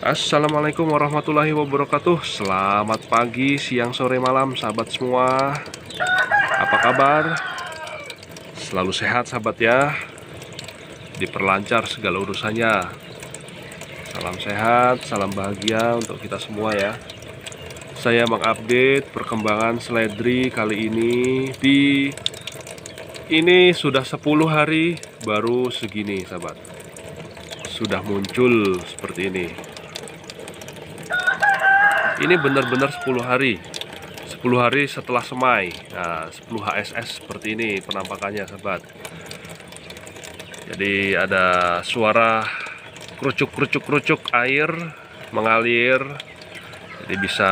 Assalamualaikum warahmatullahi wabarakatuh. Selamat pagi, siang, sore, malam sahabat semua. Apa kabar? Selalu sehat sahabat ya. Diperlancar segala urusannya. Salam sehat, salam bahagia untuk kita semua ya. Saya mengupdate perkembangan seledri kali ini sudah 10 hari baru segini sahabat. Sudah muncul seperti ini. Ini benar-benar 10 hari 10 hari setelah semai. Nah, 10 HSS seperti ini penampakannya sahabat. Jadi ada suara kerucuk air mengalir. Jadi bisa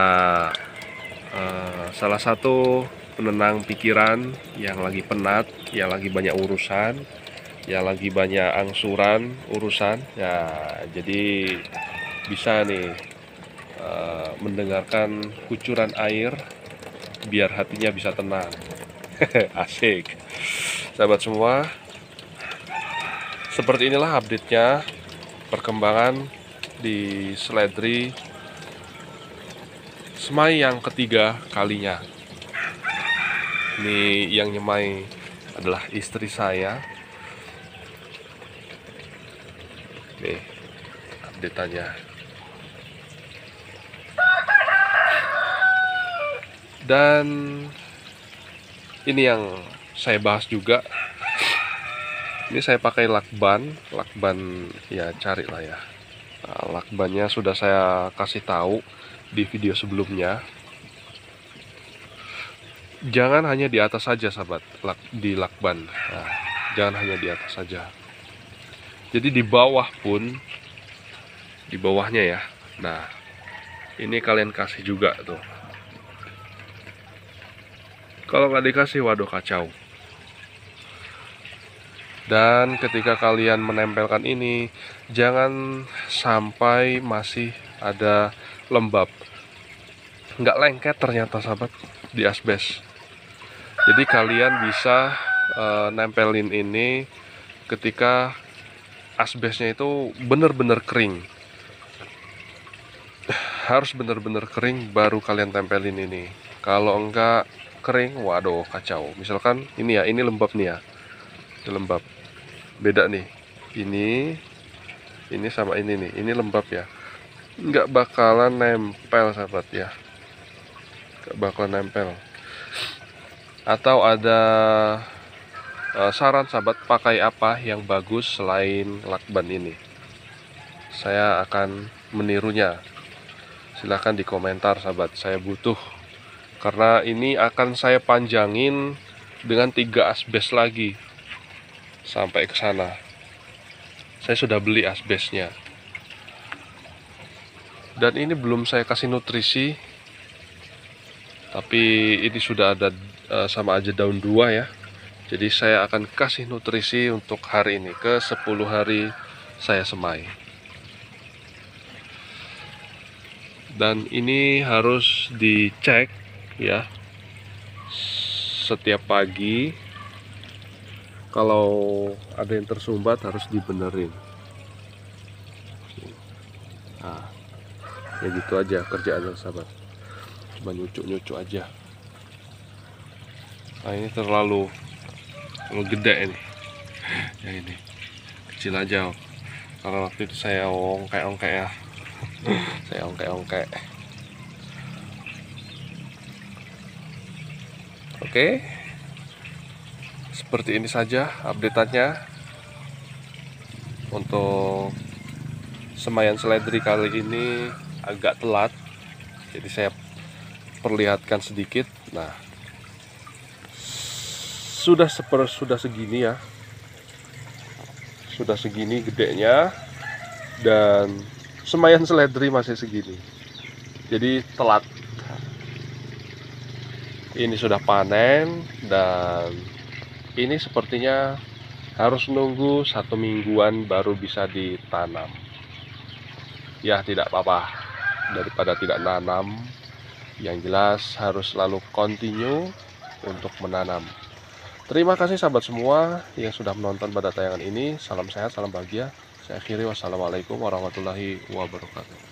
salah satu penenang pikiran yang lagi penat, yang lagi banyak urusan, yang lagi banyak angsuran urusan ya. Jadi bisa nih mendengarkan kucuran air biar hatinya bisa tenang. Asik sahabat semua, seperti inilah update-nya perkembangan di seledri semai yang ketiga kalinya. Ini yang nyemai adalah istri saya. Nih update-nya. Dan ini yang saya bahas juga. Ini saya pakai lakban ya, carilah ya. Nah, lakbannya sudah saya kasih tahu di video sebelumnya. Jangan hanya di atas saja sahabat, di lakban. Nah, jangan hanya di atas saja. Jadi di bawah pun, di bawahnya ya. Nah, ini kalian kasih juga tuh. Kalau nggak dikasih, waduh kacau. Dan ketika kalian menempelkan ini, jangan sampai masih ada lembab. Nggak lengket ternyata sahabat di asbes. Jadi kalian bisa nempelin ini ketika asbesnya itu benar-benar kering. Harus benar-benar kering baru kalian tempelin ini. Kalau enggak kering, waduh kacau. Misalkan ini ya, ini lembab nih ya, ini lembab, beda nih, ini sama ini nih, ini lembab ya, nggak bakalan nempel sahabat ya, nggak bakalan nempel. Atau ada saran sahabat, pakai apa yang bagus selain lakban ini? Saya akan menirunya. Silahkan di komentar sahabat, saya butuh. Karena ini akan saya panjangin dengan 3 asbes lagi sampai ke sana. Saya sudah beli asbesnya. Dan ini belum saya kasih nutrisi. Tapi ini sudah ada sama aja daun 2 ya. Jadi saya akan kasih nutrisi untuk hari ini, ke 10 hari saya semai. Dan ini harus dicek ya, setiap pagi. Kalau ada yang tersumbat harus dibenerin. Nah, ya gitu aja kerjaannya sahabat, cuma nyucuk aja. Nah, ini terlalu gede ini. Yang ini kecil aja, karena waktu itu saya ongkek ya. Saya ongkek. Oke, seperti ini saja update-nya untuk semaian seledri kali ini. Agak telat, jadi saya perlihatkan sedikit. Nah, sudah segini ya, sudah segini gedenya, dan semaian seledri masih segini, jadi telat. Ini sudah panen, dan ini sepertinya harus nunggu 1 mingguan baru bisa ditanam. Ya tidak apa-apa, daripada tidak nanam. Yang jelas harus selalu continue untuk menanam. Terima kasih sahabat semua yang sudah menonton pada tayangan ini. Salam sehat, salam bahagia. Saya akhiri, wassalamualaikum warahmatullahi wabarakatuh.